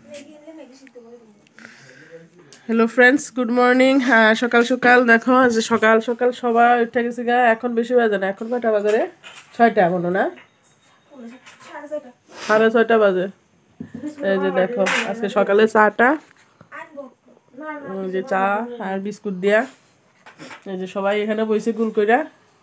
Hello friends, good morning. হ্যাঁ, সকাল সকাল দেখো, যে সকাল সকাল সবাই উঠে গেছে গা। এখন বেশি বাজে না, এখন কয়টা বাজে রে? 6টা এখনো না, 6:30 বাজে। এই যে দেখো, আজকে সকালে চাটা, যে চা আর বিস্কুট দিয়া, এই যে সবাই এখানে বসে গুল কইরা।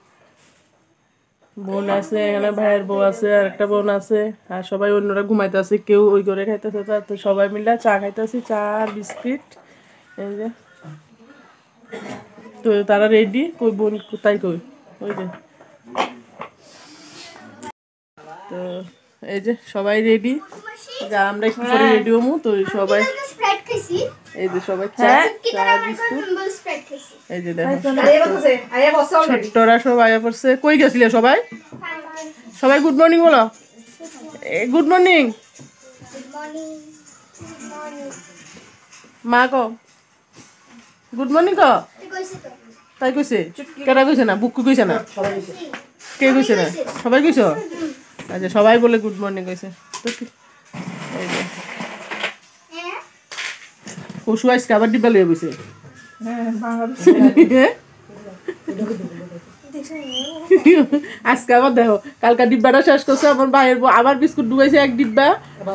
বোন আছে এখানে, ভাইয়ের বউ আছে, আর একটা বোন আছে, আর সবাই অন্যরা ঘুমাইতে আছে, কেউ ওই করে খাইতেছে। তো সবাই মিলে চা খাইতেছি, চা আর বিস্কিট। এই যে তো তারা রেডি, কই বোন কোথায়, কই ওই যে। তো এই যে সবাই রেডি, যা আমরা একটু পরে রেডি হমু। তো সবাই এই যে সবাই চা চা বিস্কুট। এই যে দেখো ছোট্টরা সব আয়া পড়ছে। কই গেছিলে সবাই? সবাই গুড মর্নিং বলো। গুড মর্নিং মা, ক গুড মর্নিং ক। তাই কইছে? কেটা কইছে না? বুকু কইছে না? কে কইছে না? সবাই কইছ? আচ্ছা, সবাই বলে গুড মর্নিং কইছে। তো এই যে পশু আজকে আবার ডিব্বা লইয়া বইছে। আজকে আবার দেখো, কালকা ডিব্বাটা শেষ করছে আমার ভাইয়ের বউ, আবার বিস্কুট ডুবাইছে এক ডিব্বা।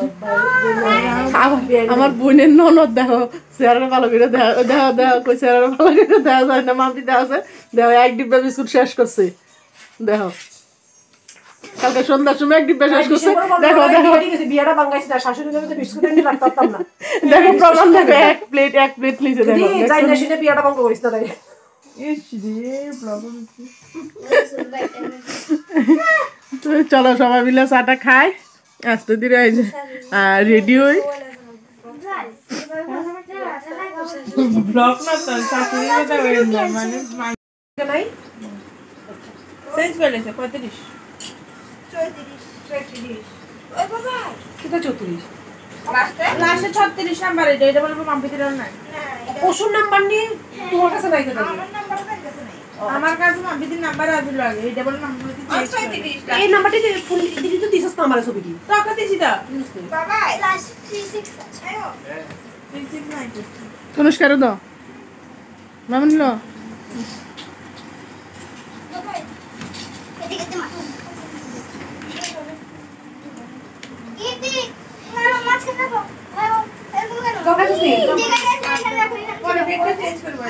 আমার বোনের ননদ দেখো, চেহারা ভালো করে দেখা দেখা দেখা কই, চেহারা ভালো করে দেখা যায় না, মামতি দেখা আছে। দেখো এক ডিব্বা বিস্কুট শেষ করছে। দেখো কালকে সন্ধ্যার সময় এক ডিব্বা শেষ করছে। দেখো দেখো বিয়াটা বাঙ্গাইছে, তার শাশুড়ি কাছে বিস্কুট এনে রাখতে পারতাম না। দেখো প্রমাণ, দেখো এক প্লেট নিচে। দেখো যাই না শুনে বিয়াটা বন্ধ করিস না তাই। তো চলো সবাই মিলে চাটা খাই আস্তে ধীরে। এই যে রেডি হই। ব্লক না তো শাশুড়ি কথা বলেন না, মানে নাই চেঞ্জ করে লেছে 35 34 ওই বাবা কিটা 34 লাস্টে 36 নাম্বার। এটা বলবো মাম্পিদের না, ওষুধ নাম্বার নিয়ে তোমার কাছে নাই তো? আমার নাম্বারও তার কাছে নাই। আমার কাছে মাম্পিদের নাম্বার আছে লাগে। এটা বলে নাম্বার দিতে এই নাম্বারটি ফোন দিদি তো দিছস না আমার ছবিটি তো আপনি দিছি দা বাবা লাস্ট 36 আছে। আয়ো 36 নাই অনুষ্কার দাও মামনি লো। বাবা এদিকে দে মা। এদি না মাছ খাবো। আয়ো এরকম কেন? দরকার নেই। পরে ব্রেকটা চেঞ্জ করব।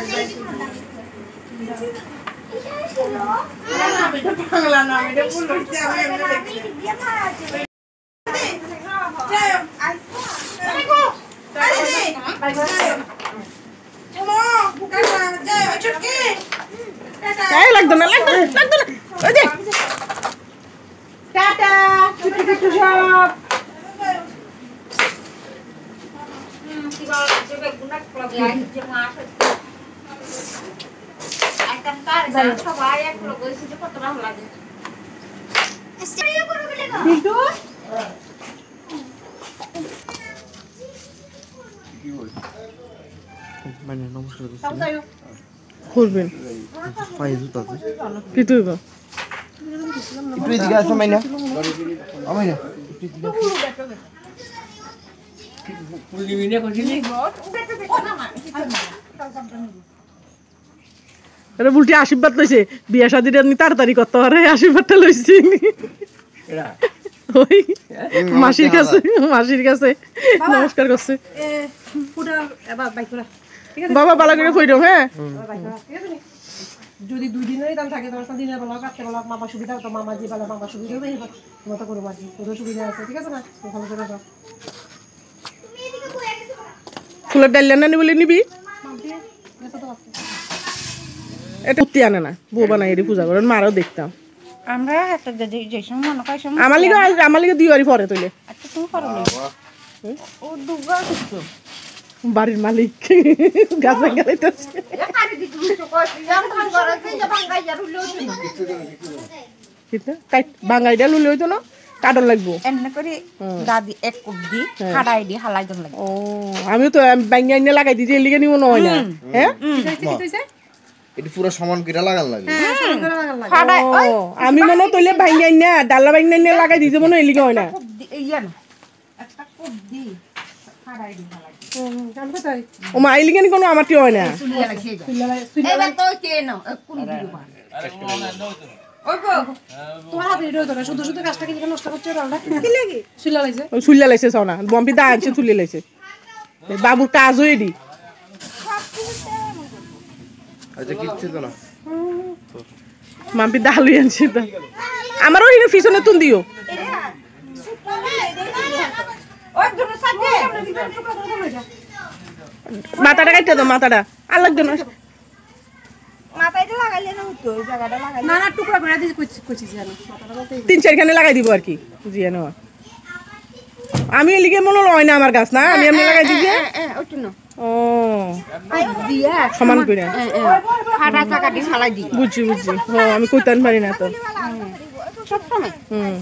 আমি তো বাংলা না, আমি তো ভুল হইছে। আমি এমনি দেখি যাও আইসো বাই বাই চলো বুকাটা যাও চটকে এই লাগতো না ওই যে টাটা চুটি চুটি সব কি বল যে গুনাক প্রগে আই যে মা আছে একদম তার সবাই এক লোক হইছে যে কত ভালো লাগে। স্টেডিয়াম করে বলে গো বিটু মানে নমস্কার করবেন ফাইজুত আছে কি তুই গো একটু এদিকে আসো মাইনা আমাইনা আরে বুলটি আশীর্বাদ লইছে, বিয়া শাদিটা নি তাড়াতাড়ি করতে পারে, আশীর্বাদটা লইছি ওই মাসির কাছে নমস্কার করছে। পুরা এবার বাই করা বাবা ভালো করে কইরো। হ্যাঁ যদি 2 দিনের দাম থাকে তোমার দিনের বেলা কাটতে বেলা মামা সুবিধা তো মামা যে বেলা মামা সুবিধা হবে এবার মত করব আর পুরো সুবিধা আছে, ঠিক আছে না? ভালো করে দাও। তুমি এদিকে কই গেছো? ফুলের ডাল না বলে নিবি, এটা কুত্তি আনে না, বউ বানাই এর পূজা করেন, মারাও দেখতাম আমরা একটা যে সময় মনে কয় সময় আমার লিগে দিওয়ারি পরে তইলে। আচ্ছা তুমি করো ও দুগা কিছু বাড়ির মালিক গাছ গাইতেছে বাঙাইটা লুলে হইতো না, কাটন লাগবো এমনি করে দাদি এক কুপ দি হাড়াই দি হালাই দন লাগে। ও আমিও তো বাঙ্গা এনে লাগাই দিছি, এর লিগে নিব না হয় না। হ্যাঁ এটা পুরো সমান করে লাগান লাগে। আমি মনে তইলে ভাঙ্গা এনে ডালা ভাঙ্গা এনে লাগাই দিছি মনে এর লিগে হয় না। ইয়া না একটা কুপ দি কাম কোথায় ও মা আইলি কেন কোনো আমার কি হয় না তোমার হাতে রেডি হতো না শুধু শুধু কাজটা কি নষ্ট করছে রান্না কি লাগে সুলা লাগছে ওই চুল্লা লাইছে সোনা বম্পি দা আনছে চুল্লি লাইছে বাবুর কাজ হয়ে দি আচ্ছা কিচ্ছু তো না মাম্পি দা লই আনছে তো আমারও এখানে পিছনে তুন দিও মাথাটা কাটতে দাও মাথাটা আর লাগবে না মাথায়টা লাগাইলে না হতো ওই জায়গাটা লাগাইলে না না টুকরা করে দিয়ে কইছি জানো মাথাটা বলতে 3-4খানে লাগাই দিব আর কি জিয়া নেওয়া আমি এলিগে মনে হয় না আমার গাছ না আমি এমনি লাগাই দিই যে ওটা না ও দিয়া সমান করে ফাটা টাকাটি ফালাই দি বুঝছি বুঝছি ও আমি কইতাম পারি না তো সব সময় হুম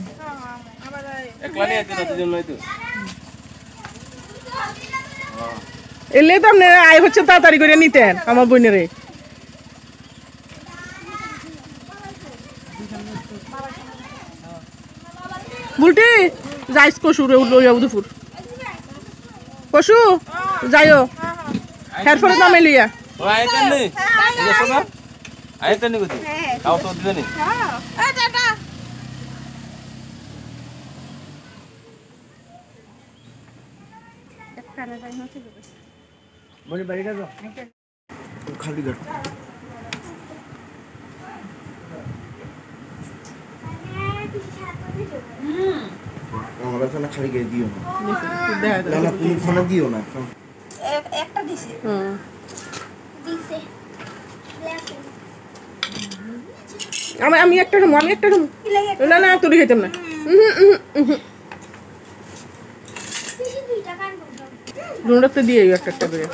এলে তো আপনার আয় হচ্ছে তাড়াতাড়ি করে নিতেন আমার বোনেরে বুলটি যাইস কসু রে লইয়া উদুপুর কসু যাইও হেরফরে নামে লিয়া খালি গাড়ি আমার এখানে খালি গাড়ি দিও না না না তুমি ফোনে দিও না একটা দিছে হুম দিছে আমি একটা খাবো কি লাগে না না তোর খেতাম না দুইটা কান বন্ধ দুটাতে দিয়ে একটা একটা করে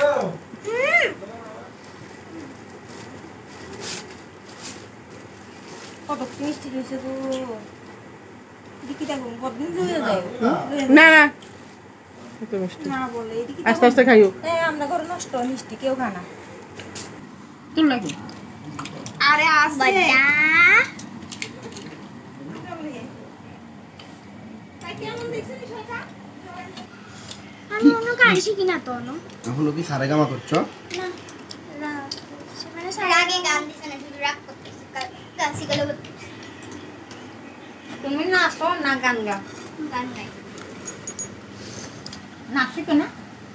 কত মিষ্টি হয়েছে গো এদিকে দেখো বদল হয়ে যায় না না এত মিষ্টি না বলে এদিকে আস্তে আস্তে খাইও আমরা ঘরে নষ্ট মিষ্টি কেউ খানা তোর লাগে আরে আসে আমি মনে গান শিখি না তো এখনো কি সারে গামা করছো না না মানে আগে গান দিছে না শুধু রাগ করতেছে গান শিখালে তুমি নাচো না গান গাও গান গাই নাচি না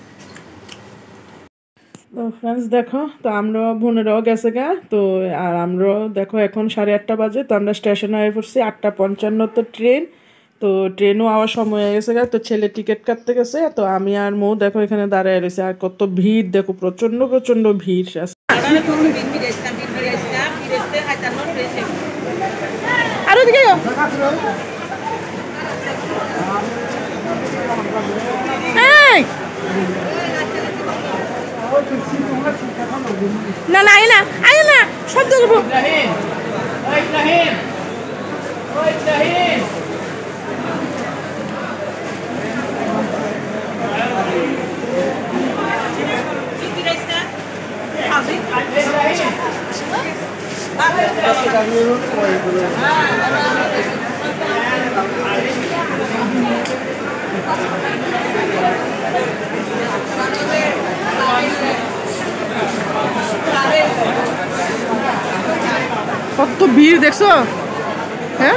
তো ফ্রেন্ডস দেখো তো আমরা বোনেরাও গেছে গা তো আর আমরাও দেখো এখন 8:30 বাজে তো আমরা স্টেশনে আয়ে পড়ছি 8:55 তো ট্রেন তো ট্রেনও আওয়ার সময় হয়ে গেছে গা তো ছেলে টিকিট কাটতে গেছে তো আমি আর মৌ দেখো এখানে দাঁড়ায় রয়েছে আর কত ভিড় দেখো প্রচন্ড ভিড় আর ওদিকে এই না না আয় না শব্দ করবো কত ভিড় দেখছো হ্যাঁ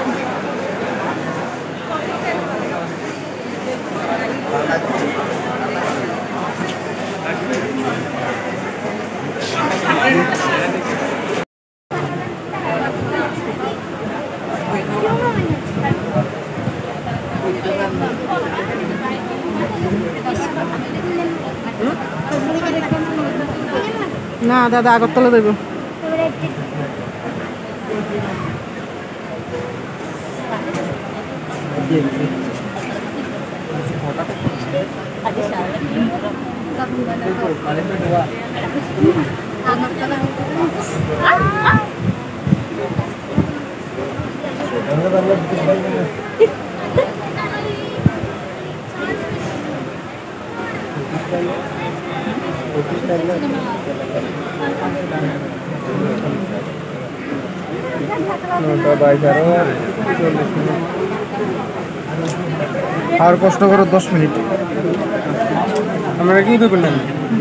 না দাদা আগরতলা দেব আর কষ্ট করো 10 মিনিট আমরা কি দেবেন না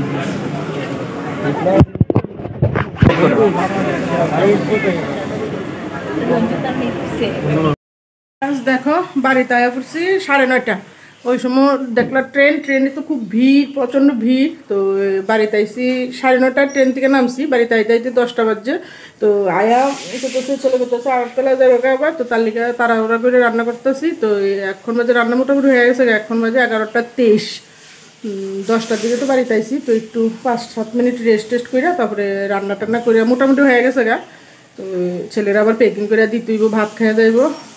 দেখো বাড়িতে আয়া পড়ছি 9:30 ওই সময় দেখলাম ট্রেনে তো খুব ভিড়, প্রচণ্ড ভিড়। তো বাড়িতে আইসি 9:30 ট্রেন থেকে নামছি, বাড়িতে আইতে আইতে 10টা বাজছে। তো আয়া করতেছে চলে করতেছে আগরতলা যাবে আবার, তো তার লিগে তাড়াহুড়া করে রান্না করতেছি। তো এখন বাজে রান্না মোটামুটি হয়ে গেছে, এখন বাজে 11:23। 10টার দিকে তো বাড়িতে আইসি, তো একটু 5-7 মিনিট রেস্ট করে তারপরে রান্না টান্না করে মোটামুটি হয়ে গেছে গা। তো ছেলেরা আবার প্যাকিং করে দিতেইব, ভাত খেয়ে যাইব।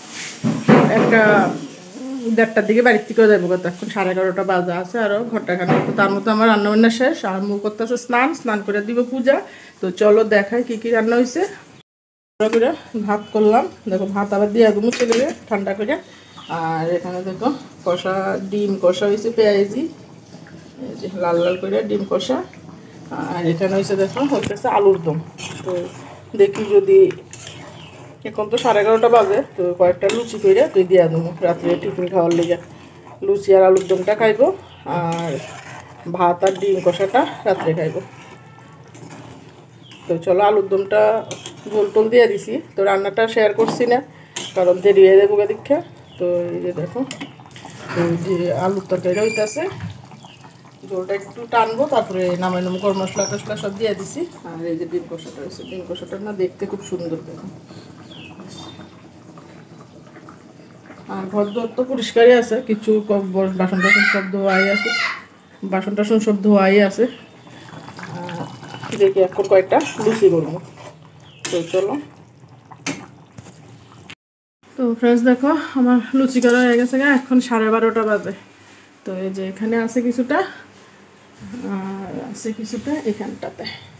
1:30টার দিকে বাড়ির থেকেও যাবো, কত এখন 11:30 বাজে আছে আরও ঘন্টাখানেক। তো তার মতো আমার রান্নাবান্না শেষ, আরম্ভ করতেছে স্নান করে দিব পূজা। তো চলো দেখাই কি কি রান্না হয়েছে। করে ভাত করলাম, দেখো ভাত আবার দিয়ে দেবো ছেলে ঠান্ডা করে। আর এখানে দেখো কষা ডিম কষা হয়েছে, পেঁয়াজি লাল লাল করে ডিম কষা। আর এখানে হয়েছে দেখো হচ্ছে আলুর দম। তো দেখি যদি এখন তো 11:30 বাজে, তো কয়েকটা লুচি করে তুই দিয়ে দেবো রাত্রে টিফিন খাওয়ার লেগে। লুচি আর আলুর দমটা খাইবো, আর ভাত আর ডিম কষাটা রাত্রে খাইবো। তো চলো আলুর দমটা ঝোল টোল দিয়ে দিছি। তো রান্নাটা শেয়ার করছি না, কারণ দেরি হয়ে যাবো দীক্ষা। তো এই যে দেখো যে আলুর তরকারিটা হইতেছে, ঝোলটা একটু টানবো, তারপরে নামাই নেবো। গরম মশলা টসলা সব দিয়ে দিছি। আর এই যে ডিম কষাটা হয়েছে, ডিম কষাটা না দেখতে খুব সুন্দর দেখো। আর ঘর দর তো পরিষ্কারই আছে, কিছু বাসন টাসন সব ধোয়াই আছে, বাসন টাসন সব ধোয়াই আছে। দেখি এখন কয়েকটা লুচি করবো। তো চলো। তো ফ্রেন্ডস দেখো আমার লুচি করা হয়ে গেছে, এখন 12:30 বাজে। তো এই যে এখানে আছে কিছুটা, আর আছে কিছুটা এখানটাতে।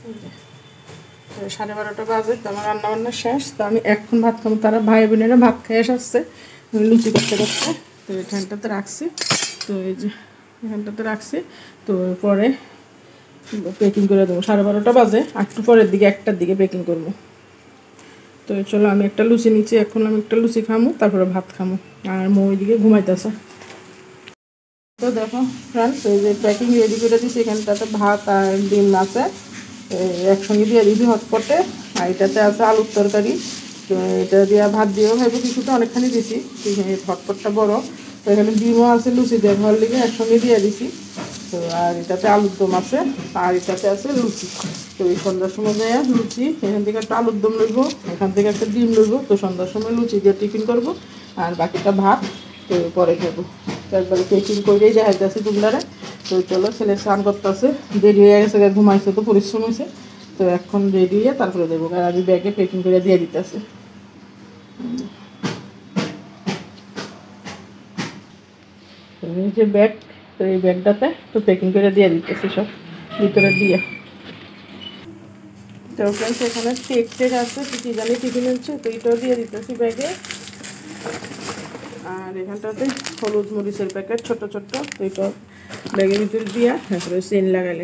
12:30 বাজে, তো আমার রান্নাবান্না শেষ। তো আমি এখন ভাত খাবো, তারা ভাই বোনেরা ভাত খেয়ে আসছে লুচি করতে করতে। তো এখানটাতে রাখছি, তো এই যে এখানটাতে রাখছি। তো পরে প্যাকিং করে দেবো, 12:30 বাজে, একটু পরের দিকে 1টার দিকে প্যাকিং করবো। তো চলো আমি একটা লুচি নিচ্ছি, এখন আমি একটা লুচি খামো, তারপরে ভাত খামো। আর মই দিকে ঘুমাইতেছে। তো দেখো ফ্রেন্ডস এই যে প্যাকিং রেডি করে দিচ্ছি, এখানটাতে ভাত আর ডিম আছে একসঙ্গে দিয়ে দিবি হটপটে। আর এটাতে আছে আলুর তরকারি, তো এটা দিয়ে ভাত দিয়েও খাইবো কিছুটা, অনেকখানি দিছি, হটপটটা বড়। তো এখানে ডিমও আছে লুচি দিয়ে ঘর লিগে একসঙ্গে দিয়ে দিছি। তো আর এটাতে আলুর দম আছে, আর এটাতে আছে লুচি। তো এই সন্ধ্যার সময় যায় লুচি, এখান থেকে একটা আলুর দম লইব, এখান থেকে একটা ডিম লইব। তো সন্ধ্যার সময় লুচি দিয়ে টিফিন করব, আর বাকিটা ভাত তো পরে খাবো। তো একবারে প্যাকিং করেই দেখাইতেছি তোমরা। তো চলো ছেলে স্নান করতেছে, দেরি হয়ে গেছে, ঘুমাইছে তো পরিশ্রম হয়েছে। তো এখন রেডি হয়ে তারপরে দেবো, আর আমি ব্যাগে প্যাকিং করে দিয়ে দিতেছি। এই যে ব্যাগ, তো এই ব্যাগটাতে তো প্যাকিং করে দিয়ে দিতেছি সব ভিতরে দিয়ে। তো ফ্রেন্ডস এখানে কেক আছে, কি জানি টিফিন হচ্ছে, তো এটাও দিয়ে দিতেছি ব্যাগে। আর এখানটাতে হলুদ মরিচের প্যাকেট ছোট ছোট, তো এটা ব্যাগের ভিতরে দিয়া তারপরে চেন লাগাইলে।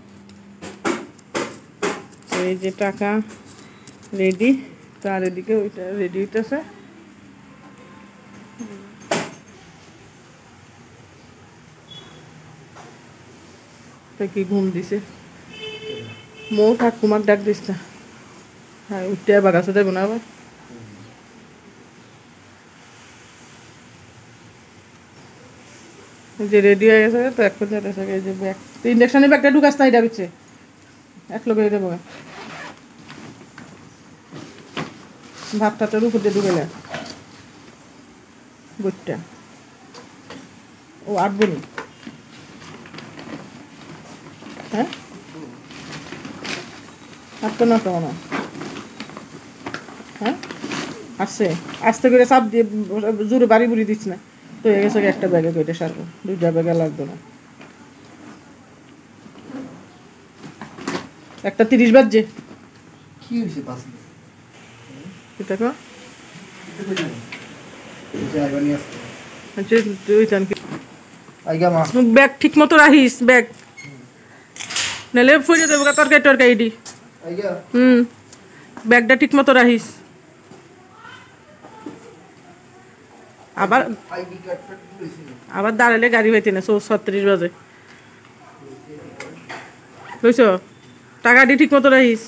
এই যে টাকা রেডি, তার এদিকে ওইটা রেডি হইতেছে। কি ঘুম দিছে, মৌ ঠাকুমার ডাক দিস না। হ্যাঁ উঠতে আবার গাছে দেবো না আবার। যে রেডি হয়ে গেছে, তো এখন যেতেছে এই যে ব্যাগ, তো ইন্ডাকশনের ব্যাগটা ঢুকাস না, এটা বিচ্ছে এক লোক দেবো। ভাতটাতে উপর দিয়ে ঢুকে নেয় বুটটা, ও আটবো নি। হ্যাঁ আটতো না তো মনে, হ্যাঁ আসছে আস্তে করে চাপ দিয়ে জোরে বাড়ি বুড়ি দিচ্ছি না। তো হয়ে গেছে একটা ব্যাগে কইটা সারবো, 2টা ব্যাগে লাগতো না। 1:30 বাজছে। কি হয়েছে পাঁচ দেখো ব্যাগ ঠিক মতো রাখিস, ব্যাগ নাহলে ফুলে দেবো তরকারি টরকারি দি। ব্যাগটা ঠিক মতো রাখিস। আবার দাঁড়ালে গাড়ি পাইতে না, 36 বাজে। লইছ টাকাটি ঠিক মতো রাখিস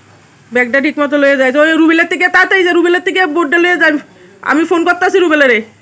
ব্যাগটা ঠিক মতো লয়ে যায় ওই রুবেলের থেকে তাড়াতাড়ি যা রুবেলের থেকে বোর্ডটা লয়ে যাই আমি ফোন করতেছি রুবেলেরে